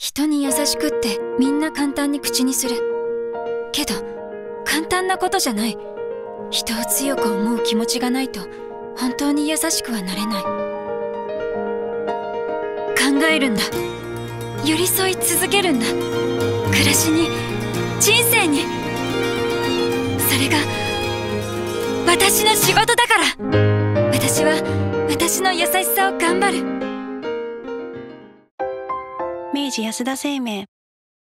人に優しくってみんな簡単に口にするけど、簡単なことじゃない。人を強く思う気持ちがないと本当に優しくはなれない。考えるんだ。寄り添い続けるんだ。暮らしに、人生に。それが私の仕事だから。私は私の優しさを頑張る。 明治安田生命